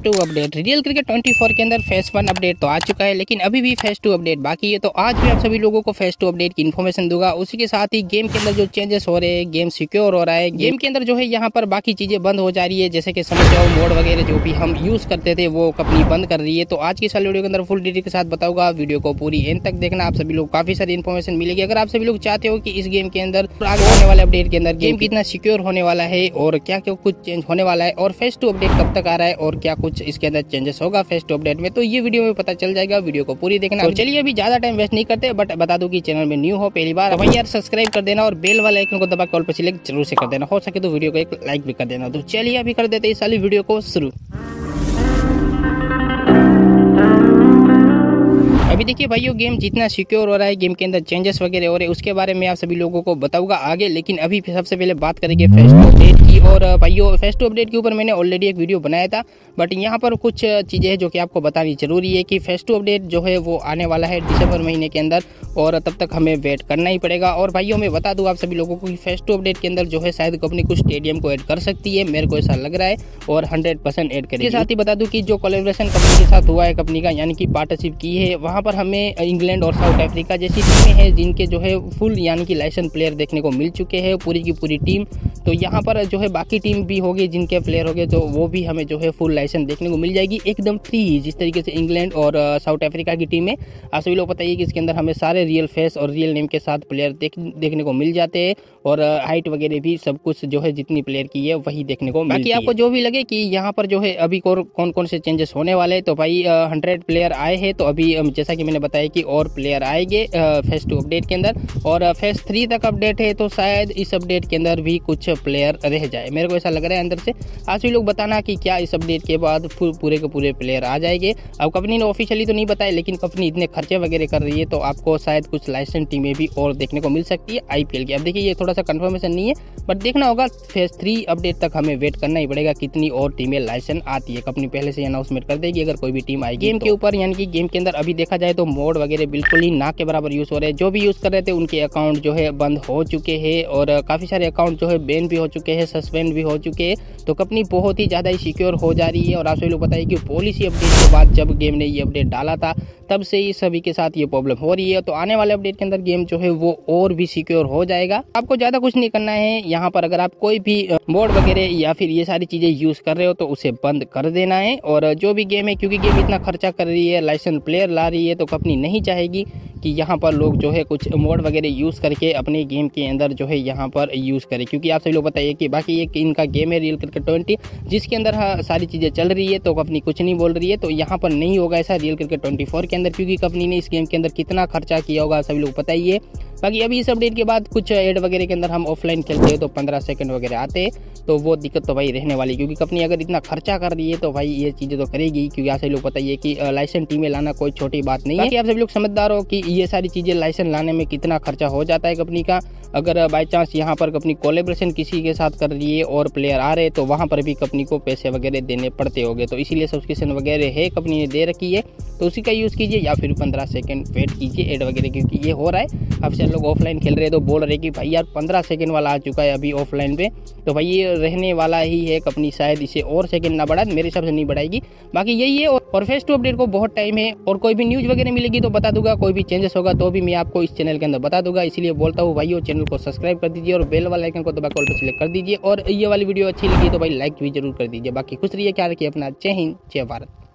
2 update real cricket 24 के अंदर phase 1 update तो आ चुका है, लेकिन अभी भी फेज 2 अपडेट बाकी है। तो आज भी आप सभी लोगों को फेज 2 अपडेट की इन्फॉर्मेशन दूंगा। उसी के साथ ही गेम के अंदर जो चेंजेस हो रहे हैं, गेम सिक्योर हो रहा है, गेम के अंदर जो है यहाँ पर बाकी चीजें बंद हो जा रही है, जैसे कि समझ जाओ मोड वगैरह जो भी हम यूज करते थे वो कंपनी बंद कर रही है। तो आज की इस वीडियो के अंदर फुल डिटेल के साथ बताऊंगा। वीडियो को पूरी एंड तक देखना, आप सभी लोग काफी सारी इन्फॉर्मेशन मिलेगी। अगर आप सभी लोग चाहते हो कि इस गेम के अंदर आगे आने वाले अपडेट के अंदर गेम कितना सिक्योर होने वाला है और क्या क्या कुछ चेंज होने वाला है और फेज 2 अपडेट कब तक आ रहा है और क्या कुछ इसके अंदर चेंजेस होगा फेज 2 अपडेट में, तो ये वीडियो में पता चल जाएगा। वीडियो को पूरी देखना। तो चलिए अभी ज्यादा टाइम वेस्ट नहीं करते, बट बता दूं कि चैनल में न्यू हो पहली बार, भाई यार सब्सक्राइब कर देना और बेल वाले आइकन को दबा कॉल पर सिलेक्ट जरूर से कर देना। हो सके तो वीडियो को एक लाइक भी कर देना। तो चलिए अभी कर देते हैं इस वाली वीडियो को शुरू। अभी देखिए भाइयों, गेम जितना सिक्योर हो रहा है, गेम के अंदर चेंजेस वगैरह हो रहे हैं, उसके बारे में आप सभी लोगों को बताऊंगा आगे। लेकिन अभी सबसे पहले बात करेंगे फेज 2 अपडेट की। और भाइयों फेज 2 अपडेट के ऊपर मैंने ऑलरेडी एक वीडियो बनाया था, बट यहाँ पर कुछ चीजें हैं जो कि आपको बतानी जरूरी है कि फेज 2 अपडेट जो है वो आने वाला है दिसंबर महीने के अंदर, और तब तक हमें वेट करना ही पड़ेगा। और भाइयों मैं बता दूं आप सभी लोगों को कि फेज 2 अपडेट के अंदर जो है शायद कंपनी कुछ स्टेडियम को ऐड कर सकती है, मेरे को ऐसा लग रहा है, और 100% ऐड करेगी। साथ ही बता दूं कि जो कोलैबोरेशन कंपनी के साथ हुआ है, कंपनी का यानी कि पार्टनरशिप की है, वहाँ पर हमें इंग्लैंड और साउथ अफ्रीका जैसी टीमें हैं जिनके जो है फुल यानी कि लाइसेंस प्लेयर देखने को मिल चुके हैं, पूरी की पूरी टीम। तो यहाँ पर जो है बाकी टीम भी होगी जिनके प्लेयर होंगे, तो वो भी हमें जो है फुल लाइसेंस देखने को मिल जाएगी एकदम फ्री, जिस तरीके से इंग्लैंड और साउथ अफ्रीका की टीम है। आप सभी लोग बताइए कि इसके अंदर हमें सारे रियल फेस और रियल नेम के साथ प्लेयर देखने को मिल जाते हैं, और हाइट वगैरह भी सब कुछ जो है जितनी प्लेयर की है वही देखने को मिलती है। बाकी आपको जो भी लगे कि यहाँ पर जो है अभी कौन कौन से चेंजेस होने वाले हैं, तो भाई 100 प्लेयर आए हैं, तो अभी जैसा कि मैंने बताया कि और प्लेयर आएंगे फेज 2 अपडेट के अंदर, और फेज 3 तक अपडेट है, तो शायद इस अपडेट के अंदर भी कुछ प्लेयर रह जाए, मेरे को ऐसा लग रहा है अंदर से। आज भी लोग बताना कि क्या इस अपडेट के बाद पूरे के पूरे प्लेयर आ जाएंगे। अब कंपनी ने ऑफिशियली तो नहीं बताया, लेकिन कंपनी इतने खर्चे वगैरह कर रही है, तो आपको शायद कुछ लाइसेंस टीमें भी और देखने को मिल सकती है आईपीएल की। अब देखिए ये थोड़ा सा कंफर्मेशन नहीं है, बट देखना होगा। फेज 3 अपडेट तक हमें वेट करना ही पड़ेगा कितनी और टीमें लाइसेंस आती है। कंपनी पहले से अनाउंसमेंट कर देगी अगर कोई भी टीम आएगी गेम के ऊपर। यानी कि गेम के अंदर अभी देखा जाए तो मोड वगैरह बिल्कुल ही ना के बराबर यूज हो रहे हैं। जो भी यूज कर रहे थे उनके अकाउंट जो है बंद हो चुके हैं, और काफी सारे अकाउंट जो है बैन भी हो चुके हैं, सस्पेंड भी हो चुके हैं। तो कंपनी बहुत ही ज्यादा ही सिक्योर हो जा रही है। और आप सभी लोग बताइए कि पॉलिसी अपडेट के बाद जब गेम ने ये अपडेट डाला था, तब से ही सभी के साथ ये प्रॉब्लम हो रही है। तो आने वाले अपडेट के अंदर गेम जो है वो और भी सिक्योर हो जाएगा। आपको ज्यादा कुछ नहीं करना है यहाँ पर। अगर आप कोई भी मोड वगैरह या फिर ये सारी चीजें यूज कर रहे हो तो उसे बंद कर देना है। और जो भी गेम है, क्योंकि गेम इतना खर्चा कर रही है, लाइसेंस प्लेयर ला रही है, तो कंपनी नहीं चाहेगी कि यहाँ पर लोग जो है कुछ मोड वगैरह यूज करके अपने गेम के अंदर जो है यहाँ पर यूज करें। क्योंकि आप सभी लोग बताइए कि बाकी एक इनका गेम है रियल क्रिकेट 20, जिसके अंदर सारी चीजें चल रही है, तो कंपनी कुछ नहीं बोल रही है। तो यहाँ पर नहीं होगा ऐसा रियल क्रिकेट 24 के अंदर, क्योंकि कंपनी ने इस गेम के अंदर कितना खर्चा किया होगा सभी लोग पता ही है। बाकी अभी इस अपडेट के बाद कुछ एड वगैरह के अंदर हम ऑफलाइन खेलते हैं तो 15 सेकंड वगैरह आते हैं, तो वो दिक्कत तो भाई रहने वाली, क्योंकि कंपनी अगर इतना खर्चा कर रही है तो भाई ये चीजें तो करेगी। क्योंकि आप सभी लोग बताइए कि लाइसेंस टीमें लाना कोई छोटी बात नहीं है। आप सभी लोग समझदार हो कि ये सारी चीजें लाइसेंस लाने में कितना खर्चा हो जाता है कंपनी का। अगर बाई चांस यहाँ पर कंपनी कोलैबोरेशन किसी के साथ कर रही है और प्लेयर आ रहे हैं, तो वहाँ पर भी कंपनी को पैसे वगैरह देने पड़ते होंगे। तो इसीलिए सब्सक्रिप्शन वगैरह है कंपनी ने दे रखी है, तो उसी का यूज़ कीजिए, या फिर 15 सेकंड वेट कीजिए एड वगैरह। क्योंकि ये हो रहा है, अब से लोग ऑफलाइन खेल रहे हैं तो बोल रहे कि भाई यार 15 सेकंड वाला आ चुका है अभी ऑफलाइन पे, तो भाई ये रहने वाला ही है। कंपनी शायद इसे और सेकंड ना बढ़ाए, मेरे हिसाब से नहीं बढ़ाएगी। बाकी यही है, और फेज 2 अपडेट को बहुत टाइम है, और कोई भी न्यूज़ वगैरह मिलेगी तो बता दूंगा, कोई भी चेंजेस होगा तो भी मैं आपको इस चैनल के अंदर बता दूंगा। इसलिए बोलता हूँ भाइयों, चैनल को सब्सक्राइब कर दीजिए और बेल वाला आइकन को दबा कर ऑल पे सिलेक्ट कर दीजिए। और ये वाली वीडियो अच्छी लगी तो भाई लाइक भी जरूर कर दीजिए। बाकी खुश रहिए, क्या रखिए अपना। जय हिंद, जय भारत।